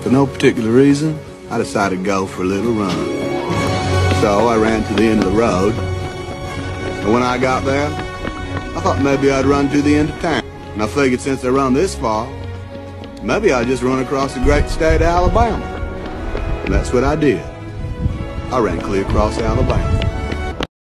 For no particular reason, I decided to go for a little run. So I ran to the end of the road, and when I got there, I thought maybe I'd run to the end of town. And I figured since I run this far, maybe I'd just run across the great state of Alabama. And that's what I did. I ran clear across Alabama.